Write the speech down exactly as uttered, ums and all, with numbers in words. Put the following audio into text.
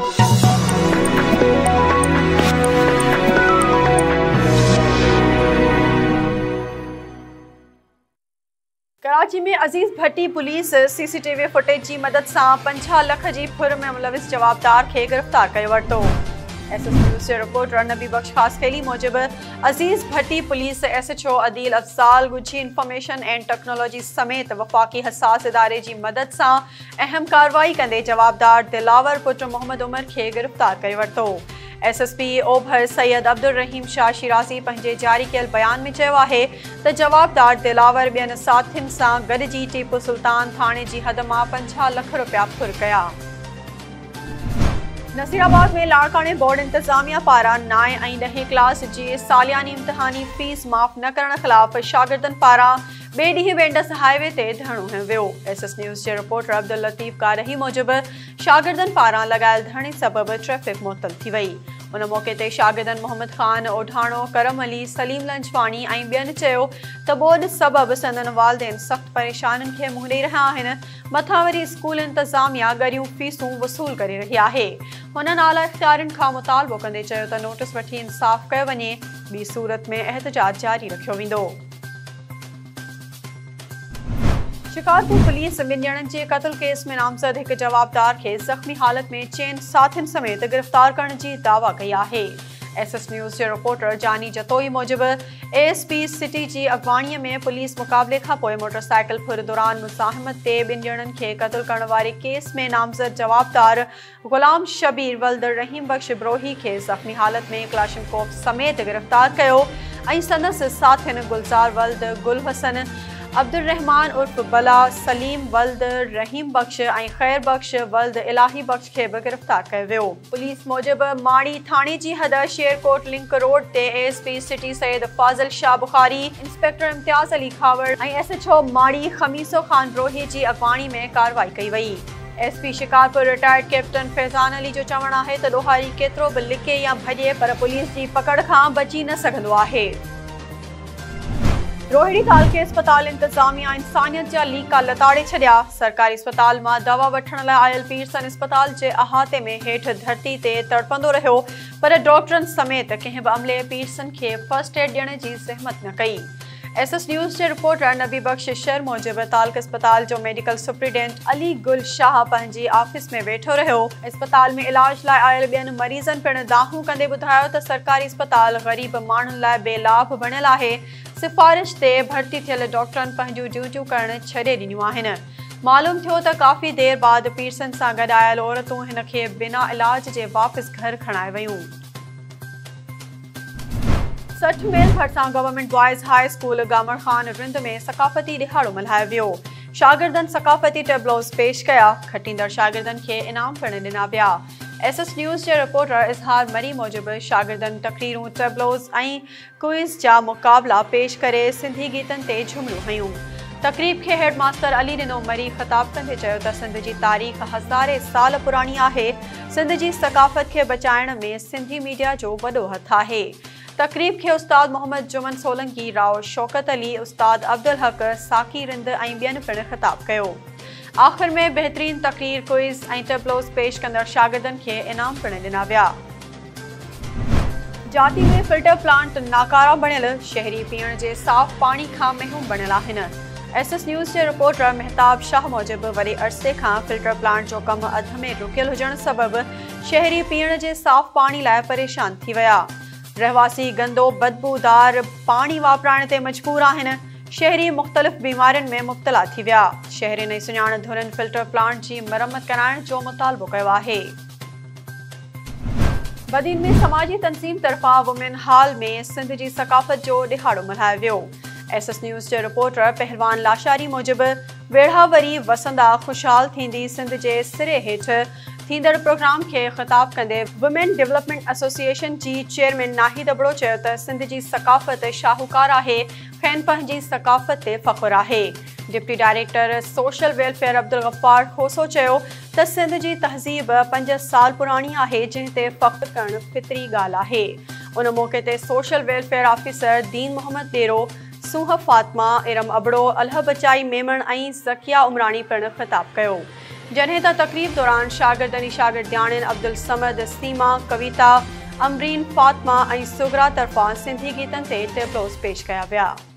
कराची में Aziz Bhatti police CCTV footage की मदद से पंजाह लख की फुर में मुलविस जवाबदार के गिरफ्तार कर वरतो। एस एस न्यूज़ के रिपोर्टर नबी बख्श खास खेली मूजिब Aziz Bhatti police S H O Adeel Afzal गुझी इंफॉर्मेशन एंड टेक्नोलॉजी समेत वफाकी हसास इदारे की मदद से अहम कार्रवाई कंदे जवाबदार दिलावर पुट मोहम्मद उमर के गिरफ्तार कर वरतो। एस एस पी ओभर सैयद अब्दुल रहीम शाह शिराजी पंहिंजे जारी कयल बयान में चयो आहे त जवाबदार दिलावर ॿियनि साथियुनि सां गॾिजी टीपू सुल्तान थाणे जी हद मां पंजाह लख रुपया फुर कया। नसीराबाद में लाड़काने बोर्ड इंतजामिया पारां नाएं ऐं ॾहें क्लास जी सालियानी इम्तिहानी फीस माफ़ न करण ख़िलाफ़ शागिर्दनि पारां ॿिए ॾींहुं वेंडस हाईवे ते धरणो हंयो वियो। एस एस न्यूज़ के रिपोर्टर अब्दुल लतीफ़ कारही मूजिब शागिर्दनि पारां लॻायल धरणे सबबि ट्रैफिक मुअतल थी वई। उन मौक़े ते शागिर्दनि मोहम्मद ख़ान ओढाणो करम अली सलीम लंजवानी ऐं ॿियनि चयो त ॿोॾ सबबि संदनि वालिदेन सख़्त परेशानियुनि खे मुंहुं ॾेई रहिया आहिनि। मथां वरी स्कूल इंतज़ामिया ॻरियूं फीसूं वसूल करे रही आहे। हुननि आला इख़्तियारियुनि खां मुतालबो कंदे चयो त नोटिस वठी इंसाफ़ कयो वञे, ॿी सूरत में एहतजाज जारी रखियो वेंदो। शिकारपुर पुलिस ॿिनि ॼणनि जे क़त्ल केस में नामज़द हिकु जवाबदार खे ज़ख़्मी हालत में चइनि साथियुनि समेत गिरफ़्तार करण जी दावा कई आहे। एस एस न्यूज़ के रिपोर्टर जानी जतोई मूजिब ए एस पी सिटी जी अॻवाणीअ में पुलिस मुक़ाबले खां पोइ मोटरसाइकिल फुर दौरान मुज़ाहिमत ते ॿिनि ॼणनि खे क़त्ल करण वारे केस में नामज़द जवाबदार ग़ुलाम शबीर वल्द रहीम बख्श ब्रोही खे ज़ख़्मी हालत में क्लाशनकोफ समेत गिरफ़्तार कयो ऐं संदसि साथियुनि गुलज़ार वल्द गुल हसन अब्दुल रहमान उर्फ बला सलीम वल्द रहीम बख्श ऐं खैर बख्श वल्द इलाही बख्श के भी गिरफ्तार किया वियो। पुलिस मूजिब माड़ी थाने जी हद शेरकोट लिंक रोड ते A S P city Syed Fazil Shah Bukhari inspector Imtiaz Ali Khawar ऐं एस एच ओ माड़ी खमीसो खान ब्रोही जी अगवानी में कार्रवाई कई वई। S P Shikarpur retired captain Faizan Ali जो चवण आहे त ॾोहारी केतिरो बि लिके या भॼे पर पुलिस जी पकड़ खां बची न सघंदो आहे। रोहिड़ी तालुके अस्पताल इंतजामिया इंसानियत जा लीका लताड़े छॾिया। सरकारी अस्पताल मां दवा वठण लाइ आयल पीरसन अस्पताल जे अहाते में हेठि धरती ते तड़पंदो रहियो पर डॉक्टरनि समेत कंहिं बि अमले पीरसन खे फर्स्ट एड ॾियण जी ज़हमत न कई। एस एस न्यूज़ के रिपोर्टर नबी बख्श शर मूजिब तालुक अस्पताल जो मेडिकल सुप्रीडेंट अली गुल शाह पंहिंजी ऑफिस में वेठो रहियो। अस्पताल में इलाज लाइ आयल ॿियनि मरीज़नि पिणु दाहूं कंदे ॿुधायो त सरकारी अस्पताल ग़रीब माण्हुनि लाइ बेलाभ बणियल आहे। सिफारिश ते भर्ती थियल डॉक्टरनि पंहिंजूं ड्यूटियूं करण छॾे ॾिनियूं आहिनि। मालूम थियो त काफ़ी देर बाद पीरसन सां गॾु आयल औरतूं हिन खे बिना इलाज जे वापसि घर खणाए वयूं। सठ मील भरिसां government boys high school Gamar Khan Rind में सकाफ़ती ॾिहाड़ो मल्हायो वियो। शागिर्दनि सकाफ़ती टेबलोस पेश कया। खटींदड़ शागिर्दनि खे इनाम पिणु ॾिना विया। एस एस न्यूज़ के रिपोर्टर इज़हार मरी मूजिब शागिर्दनि तकरीरूं टेबलोस ऐं क्विज़ जा मुक़ाबला पेश करे सिंधी गीतनि ते झुमिरियूं हयूं। तकरीब के हेड मास्टर अली ॾिनो मरी ख़िताब कंदे चयो त सिंध जी तारीख़ हज़ारे साल पुराणी आहे। सिंध जी सकाफ़त खे बचाइण में सिंधी मीडिया जो वॾो हथु आहे। तकरीब के उस्ताद मोहम्मद जुमन सोलंकी राव शौकत अली उस्ताद अब्दुल हक साकी रिंद ऐं ॿियनि पिणु ख़िताब कयो। आख़िर में बहितरीन तकरीर क्विज़ ऐं टेबलोस पेश कंदड़ शागिर्दनि खे इनाम पिणु ॾिना विया। जाती में फिल्टर प्लांट नाकारा बणियल शहरी पीअण जे साफ़ पाणी खां महरूम बणियल आहिनि। एस एस न्यूज़ के रिपोर्टर मेहताब शाह मूजिब वरी अरसे खां फिल्टर प्लांट जो कमु अध में रुकियल हुजण सबबि शहरी पीअण जे साफ़ पाणी लाइ परेशान थी विया। रहवासी गंदो बदबूदार पाणी वापराइण ते मजबूर आहिनि। शहरी मुख़्तलिफ़ बीमारियुनि में मुब्तला थी विया। शहरियुनि सुञाण धुरनि फिल्टर प्लांट जी मरम्मत कराइण जो मुतालबो कयो आहे। बदीन में समाजी तंज़ीम तरफ़ां वुमेन हॉल में सिंध जी सकाफ़त जो ॾिहाड़ो मल्हायो वियो। एस एस न्यूज़ के रिपोर्टर पहलवान लाशारी मूजिब वेढ़ा वरी वसंदा ख़ुशहाल थींदी सिंध जे सिरे हेठि थींदड़ प्रोग्राम के ख़िताब कंदे वुमेन डेवलपमेंट एसोसिएशन जी चेयरमैन नाहिद अबड़ो चयो त सिंध जी सकाफ़त शाहूकार आहे। खेनि पंहिंजी सकाफ़त ते फ़ख्रु आहे। Deputy director social welfare Abdul Ghaffar Khoso चयो त सिंध जी तहज़ीब पंज साल पुराणी आहे जंहिं ते फ़ख्रु करणु फितरी ॻाल्हि आहे। उन मौक़े ते सोशल वेलफेयर ऑफिसर दीन मोहम्मद डेरो सूह फातिमा इरम अबड़ो अलह बचाई मेमण ऐं ज़किया उमरानी पिणु ख़िताब कयो। जॾहिं त तक़रीब दौरान शागिर्दनी शागिर्दियाणियुनि अब्दुल समद, सीमा, कविता, अमरीन, फातिमा ऐं सुगरा तरफ़ां सिंधी गीतनि ते टेबलोस पेश कया विया।